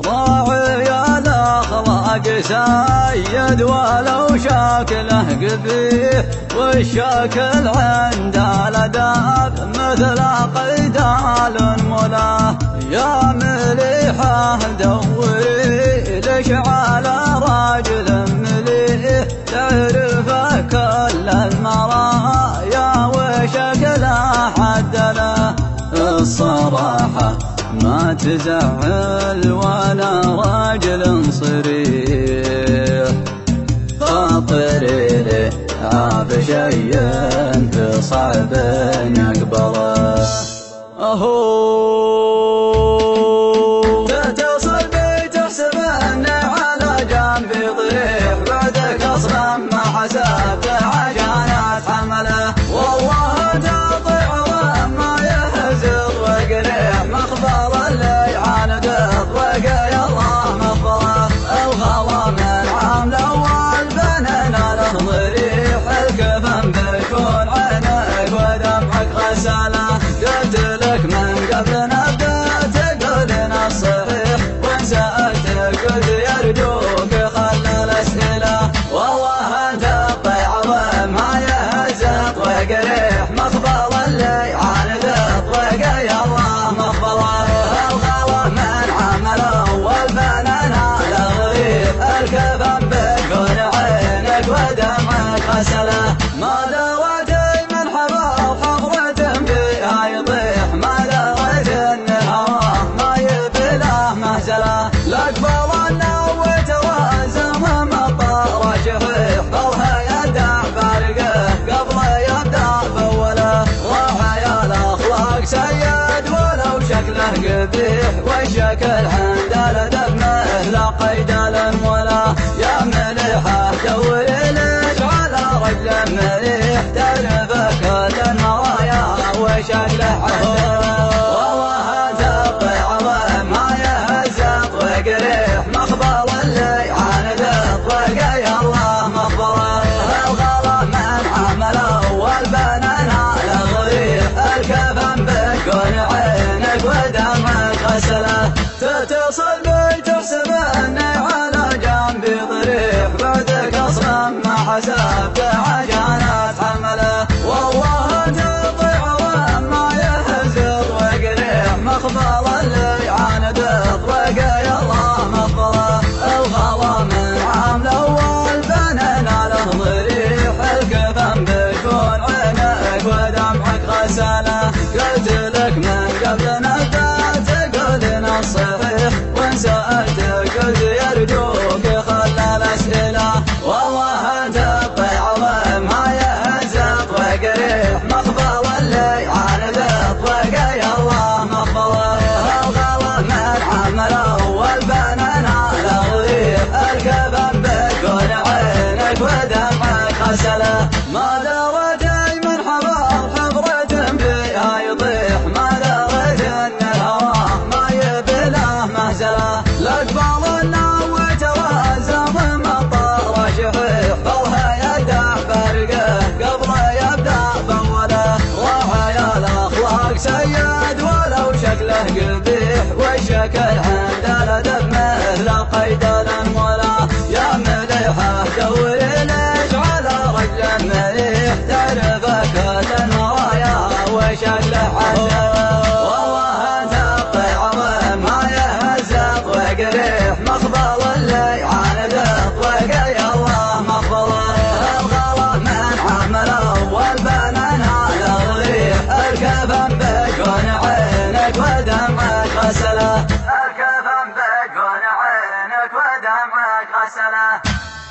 راعي الأخلاق سيد ولو شكله قبيح، والشكل عند الأداب مثل قيدال ملاه. يا مليحة دوري ليش على راجل مليح، تعرفه كل المرايا وشكله عدله. الصراحة ما تزعل وانا راجل صريح، خاطري لي بشي في صعب يقبله. تتصل بي تحسب اني على جنبي ضريح، بعدك اصلا ما حسبت عشان اتحمله. والله تطيع وما يهزر وقريح، مخبر اللي عاند اطلق يا الله مخبره. الغلا من عام الاول بيننا له ضريح، الكفن بيكون عينك ودمعك غساله. قلت لك من قبل نبدا تقولنا الصحيح، وان سألتك قلت يرجوك خلى الاسئله. والله انت الطيع وما يهزق وقريح، مخبر اللي عاند اطلق يا الله مخبره. الغلا من عمل اول بيننا لغريب، الكفن بيكون عينك ودمعك غسله. ما دريت من حفظ حضرة فيها يطيح، ما دريت ان الهوى ما يبي له مهزله. لاقبل النويت وازم مطر شحيح، ظلها يدع فارقه قبل يبدا بوله. راح يا الاخلاق سيد ولو شكله قبيح، والشكل عند الادب مثل قيدال المولى. يا مليحه دوري ليش على رجل مليح، تعرفه كل المرايا وشكله عدله. والله تطيع وما يهزق وقريح، مخبر اللي عاند اطلق يا الله مخبره. الغلا من عمل اول بيننا لغريح، الكفن بيكون عينك ودمعك غسله. تتصل بي تحسب اني على جنبي ضريح، بعدك اصلا ما حسبت عشان اتحمله. والله تطيع وما يهزر وقريح، مخبر اللي عاند اطلق يا الله مخبره. الغلا من عام الاول بيننا له ضريح، الكفن بيكون عينك ودمعك غساله. قلت لك من قبل نبدا تقولنا الصحيح، وان سألتك قلت يرجوك خلى الاسئله. والله انت الطيع وما يهزق وقريح، مخبر اللي عاند اطلق يا الله مخبره. الغلا من عمل اول بيننا لغريح، الكفن بيكون عينك ودمعك غسله. ما دريت من حفظ حضرة فيها يطيح، ما دريت ان الهوى ما يبي له مهزله. لاقبل النويت وازم مطر شحيح، ظلها يدع فارقه قبل يبدا بوله. راح يا الاخلاق سيد ولو شكله قبيح، والشكل عند الادب مثل قيدال المولى. يا مليحه دوري ليش على رجل مليح، تعرفه كل المرايا وشكله عدله. والله انت الطيع وما يهزق وقريح، مخبر اللي عاند اطلق يا الله مخبره. الغلا من عمل اول بيننا لغريح، الكفن بيكون عينك ودمعك غسله. الكفن بيكون عينك ودمعك غسله.